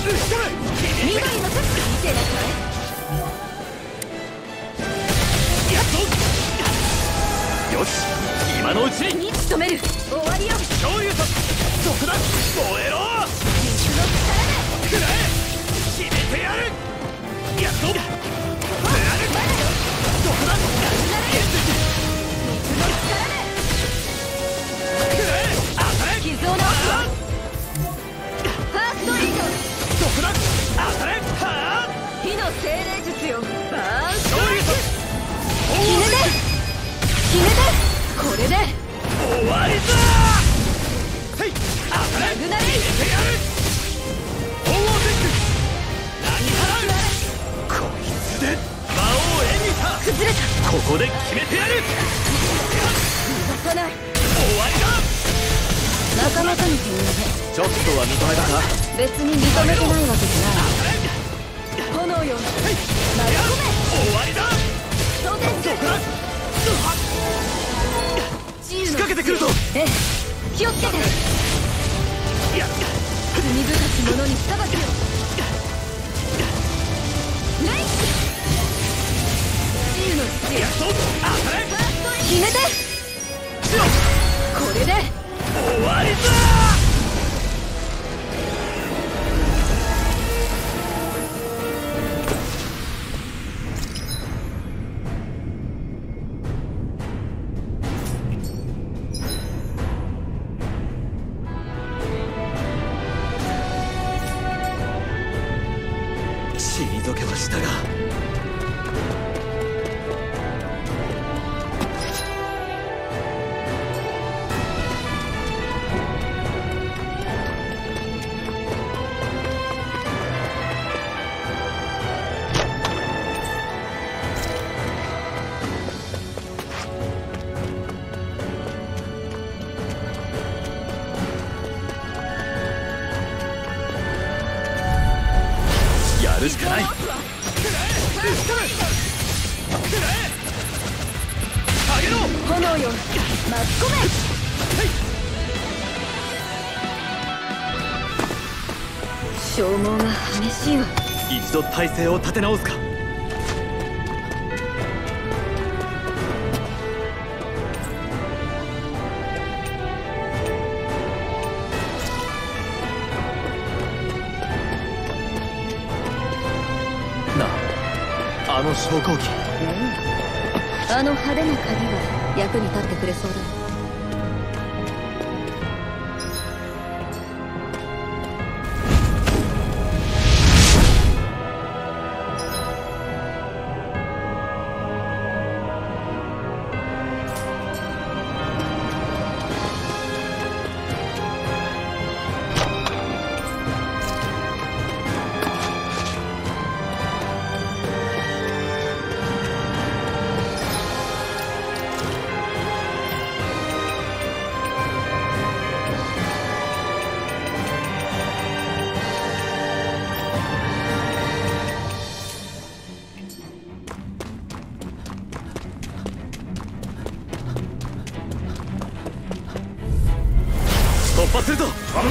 緑の手見てなさい。 やっとよし、今のうちに仕留める。終わりよ。 昇竜とそこだ、燃えろ。 水の力でくらえ、決めてやる。やっとくらえ、そこだ、 水の力でくらえ、当たれ。 傷を治すわ。ファーストエイド。 そこだ、当たれ。はあ、 火の精霊術よ。バーンスト昇竜と決めて決めて。これで終わりだ。はい、当たれ。 マグナレイ。 決めてやる。鳳凰テック、何払う。こいつで魔王エミタ崩れた。 ここで決めてやる。 逃がさない。 終わりだ。 仲間との手ちょっとは認めたか。 別に認めてないわけじゃない。炎よ、投げ込め。 終わりだ。 当然そこだ、仕掛けてくるぞ。 ええ、気をつけて。 いや、 罪深き者に裁きを。レイ自由の土よ。 やっと当たれ。 決めて。これで終わりだ。退けはしたが、やるしかない。 炎よ、巻き込め。消耗が激しいわ。 一度体勢を立て直すか。なあ、あの昇降機。 あの派手な鍵が役に立ってくれそうだ。 突破するぞ。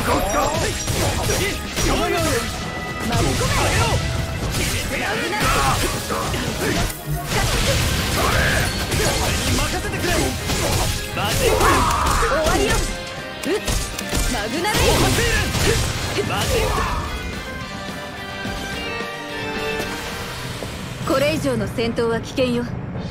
任せてくれ。マジック終わりよ。マグナレイ。 マジック。 これ以上の戦闘は危険よ。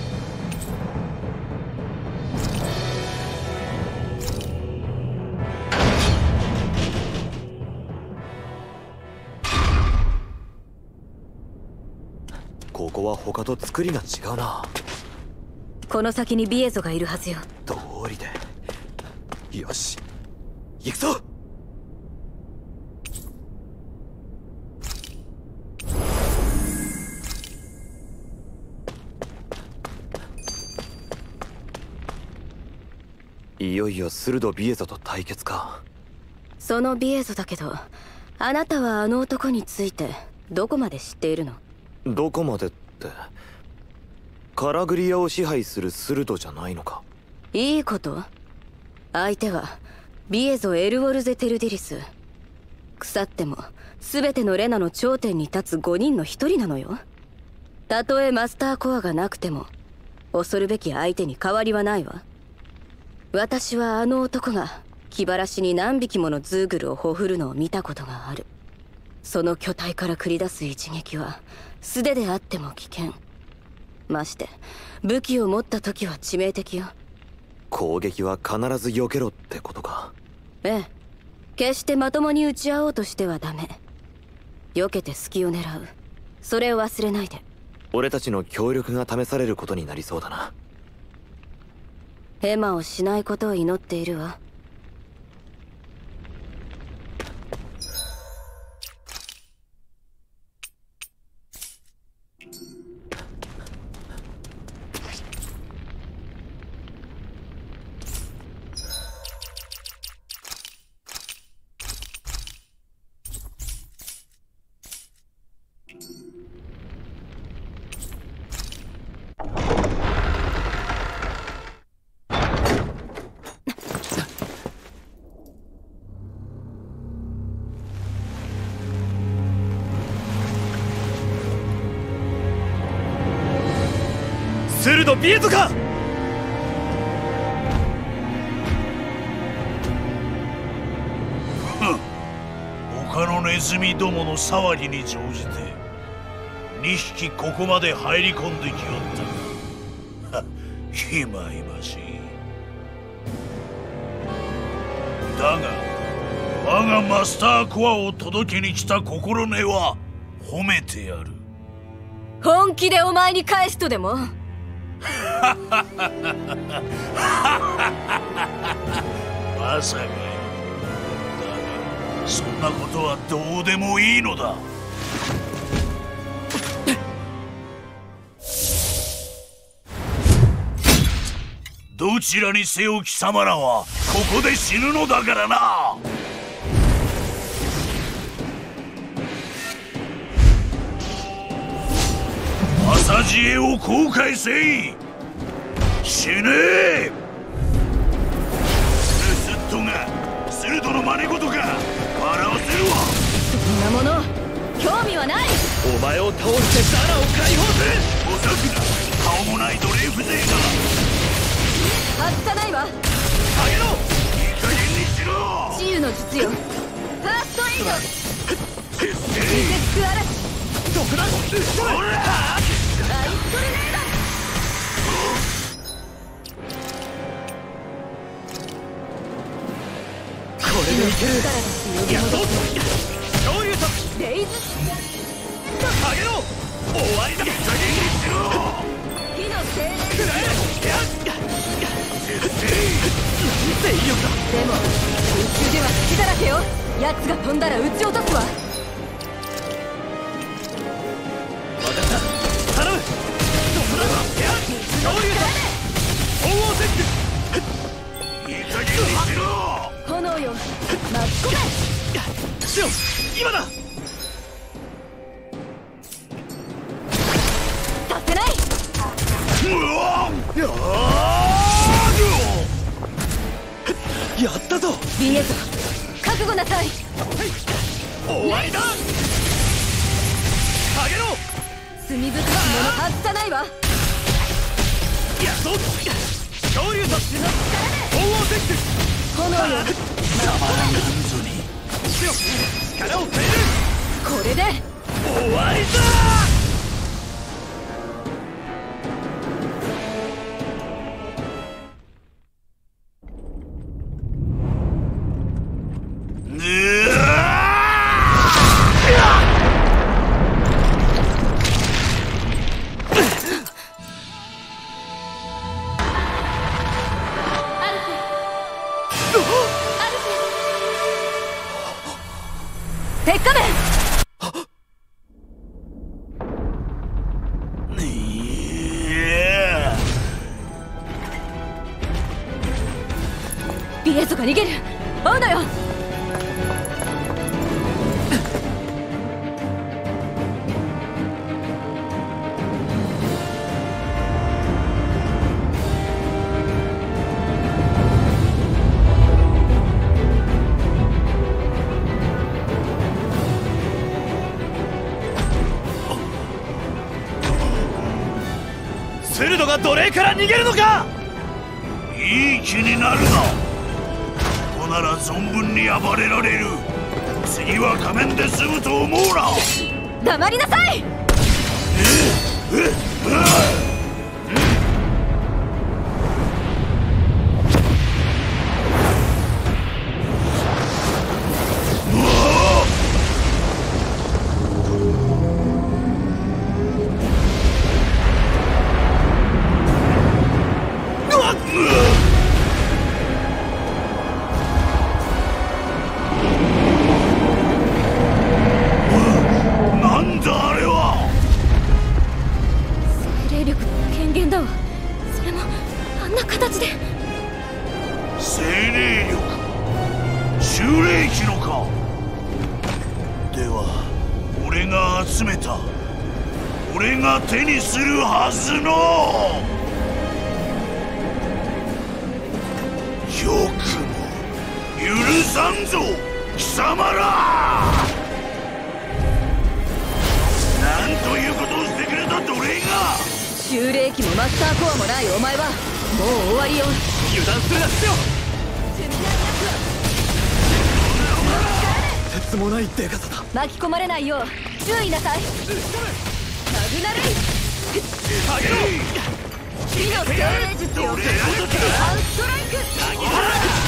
ここは他と作りが違うな。 この先にビエゾがいるはずよ。 通りでよし、行くぞ。いよいよスルドビエゾと対決か。 そのビエゾだけど、あなたはあの男についてどこまで知っているの？ どこまでって、カラグリアを支配するスルドじゃないのか。 いいこと。相手はビエゾ・エルウォルゼ・テルディリス。 腐っても全てのレナの頂点に立つ5人の1人なのよ。たとえマスターコアがなくても恐るべき相手に変わりはないわ。私はあの男が気晴らしに何匹ものズーグルをほふるのを見たことがある。その巨体から繰り出す一撃は素手であっても危険。まして武器を持った時は致命的よ。 攻撃は必ず避けろってことか。 ええ、決してまともに打ち合おうとしてはダメ。避けて隙を狙う、それを忘れないで。 俺たちの協力が試されることになりそうだな。 ヘマをしないことを祈っているわ。 スルドビエトか。 他のネズミどもの騒ぎに乗じて2匹ここまで入り込んできよったが、いまいましい。だが我がマスターコアを届けに来た心根は褒めてやる。 本気でお前に返すとでも？ まさか。だがそんなことはどうでもいいのだ。どちらにせよ貴様らはここで死ぬのだからな。朝知恵を後悔せい。死ねえ。スットがスルドの真似事か笑わせるわ。 そんなもの興味はない。 お前を倒してダラを解放する。 おさくな顔もない奴隷風情が。 外さないわ。 下げろ。いい加減にしろ。 治癒の術よ。ファーストエイド。リセック嵐。 どこだ。 ほらアイストルネード。 これでいける。やっと恐竜とレイズ下げろ。終わりだ。いい加減にしろ。 火の精霊。 食らえ。勢力だ。 でも空中では隙だらけよ。奴が飛んだら撃ち落とすわ。 分かった。頼む。どこだ。恐竜と鳳凰ゼック。 いい加減にしろ。 炎よ巻き込め。 シオン今だ。 させない。 やったぞ。 ビエゾ覚悟なさい。 終わりだ。下げろ。 罪深き者外さないわ。 やっと恐竜と鳳凰ゼック。 炎よたまらんぞに。 シオン力を変える。 これで終わりだ。 鉄仮面。ビエゾが逃げる。追うのよ。 クルドが奴隷から逃げるのか。 いい気になるな。ここなら存分に暴れられる。次は仮面で済むと思うな。 黙りなさい。 なんだあれは。 精霊力の権限だわ。それもあんな形で。 精霊力、修霊機のか。では俺が集めた、俺が手にするはずの。よくも許さんぞ貴様ら。なんということをしてくれた奴隷が。 修霊機もマスターコアもないお前はもう終わりよ。 油断するなステオ。とてつもないデカさだ。 巻き込まれないよう注意なさい。マグナレイ上げろ。 火の精霊術よ。ハウストライク。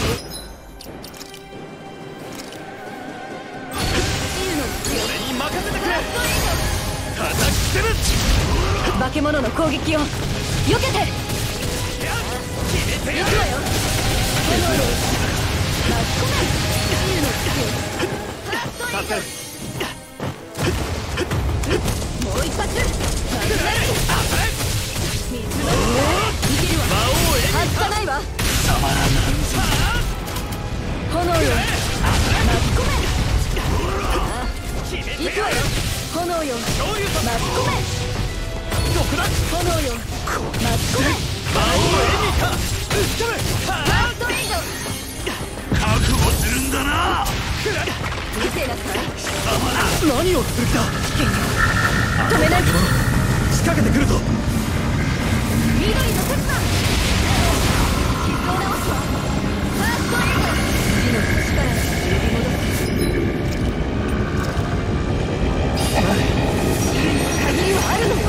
俺に任せてくれ。叩きつぶ。 化け物の攻撃を避けて。 決めてやる。 行くわよ。炎の巻き込め。竜の突きをさせる。 もう一発。マグナレイ水の逃げるわ。外さないわ。炎よ巻き込め。行くわよ。炎よ巻き込め。炎よ巻き込め。 魔王エミカ打ち込め。 ラストレイド。 覚悟するんだな。 見てなさい。 何をする気だ。 止めないと。 仕掛けてくるぞ。 緑の刹那傷を直すわ。ファーストレイド。火の力を呼び戻す。限りはあるのよ。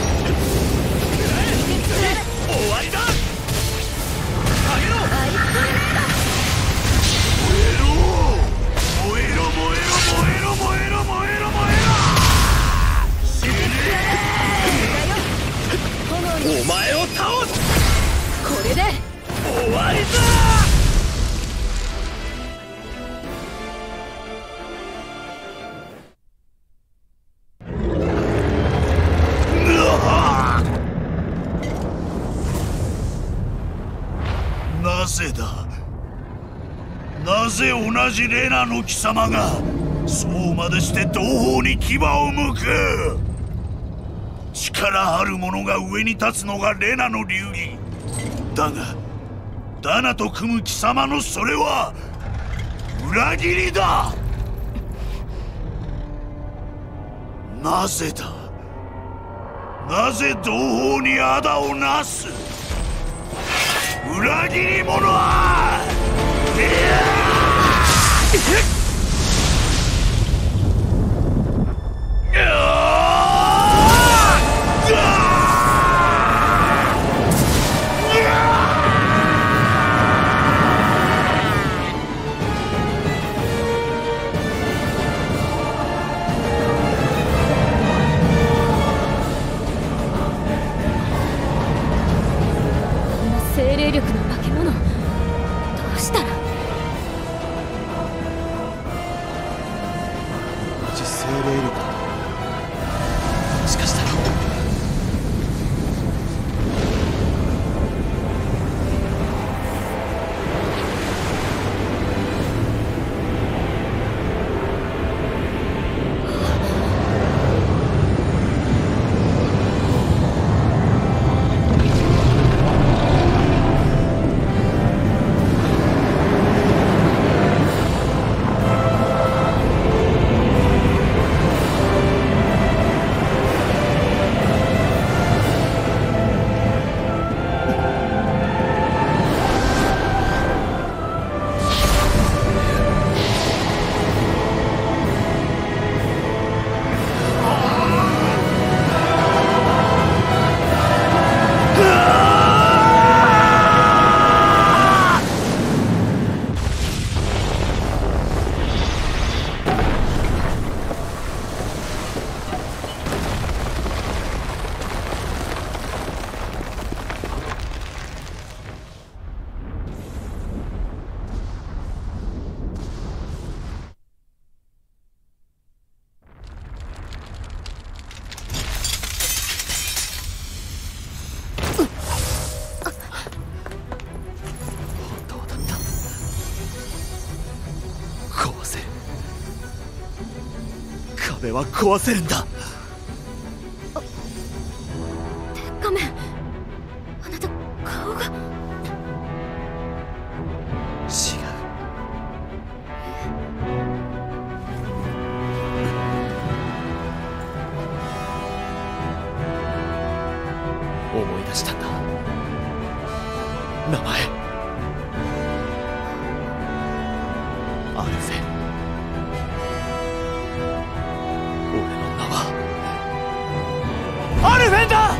終わりだ。上げろ。 アイストレイド。 燃えろ燃えろ燃えろ燃えろ燃えろ燃えろ燃えろ。死ね炎にお前を倒す。 これで終わりだ。 なぜだ。なぜ同じレナの貴様がそうまでして同胞に牙を向く。力ある者が上に立つのがレナの流儀だが、ダナと組む貴様のそれは裏切りだ。なぜだ。なぜ同胞に仇をなす。裏切り者は。 精霊力の化け物どうしたら。 同じ精霊力だ。 もしかしたら壊せる。壁は壊せるんだ。 仮面、あなた顔が。 違う。思い出したんだ。名前アルフェン。俺の名はアルフェンだ。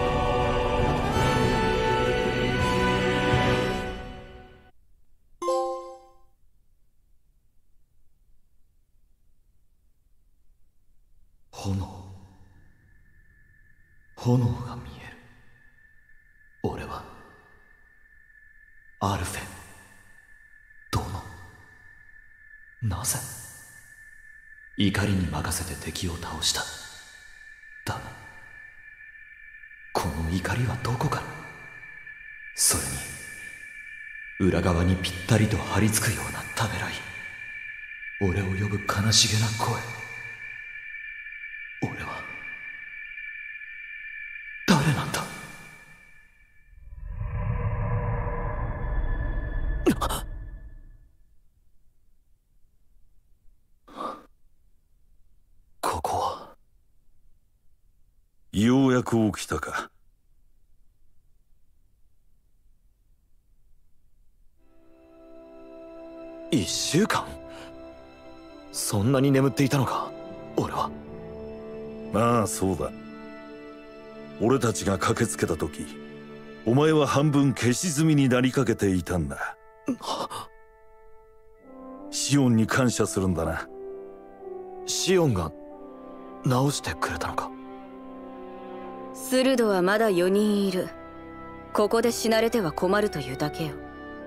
炎が見える。俺はアルフェン殿。なぜ怒りに任せて敵を倒した。だがこの怒りはどこから。それに裏側にぴったりと張り付くようなためらい。俺を呼ぶ悲しげな声。俺は誰なんだ。ここは。 ようやく起きたか。 1週間。そんなに眠っていたのか俺は。 ああ、そうだ。俺たちが駆けつけた時、お前は半分消し済みになりかけていたんだ。シオンに感謝するんだな。 シオンが直してくれたのか。 スルドはまだ4人いる。ここで死なれては困るというだけよ。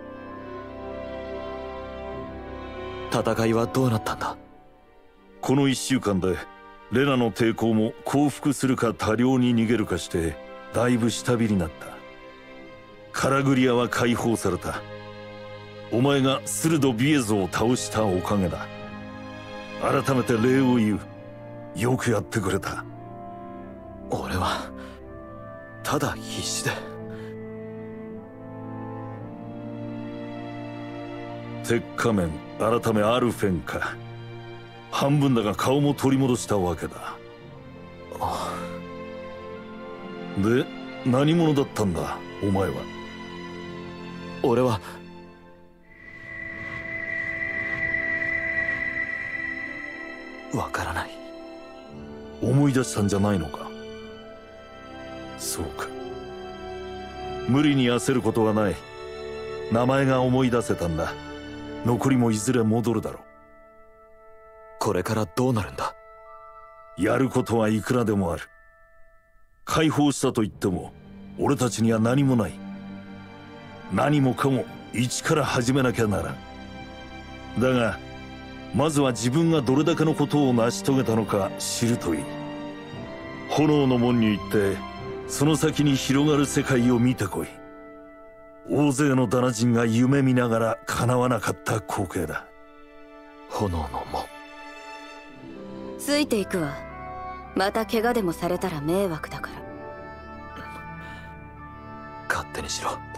戦いはどうなったんだ。 この1週間でレナの抵抗も降伏するか多量に逃げるかしてだいぶ下火になった。カラグリアは解放された。お前がスルド・ビエゾを倒したおかげだ。改めて礼を言う。よくやってくれた。 俺はただ必死で。 鉄仮面改めアルフェンか。半分だが顔も取り戻したわけだ。で何者だったんだお前は。 俺はわからない。 思い出したんじゃないのか。そうか。無理に焦ることはない。名前が思い出せたんだ。残りもいずれ戻るだろう。 これからどうなるんだ。 やることはいくらでもある。解放したと言っても俺たちには何もない。何もかも一から始めなきゃならん。だがまずは自分がどれだけのことを成し遂げたのか知るといい。炎の門に行ってその先に広がる世界を見てこい。大勢のダナ人が夢見ながら叶わなかった光景だ。 炎の門。 ついていくわ。また怪我でもされたら迷惑だから。 勝手にしろ。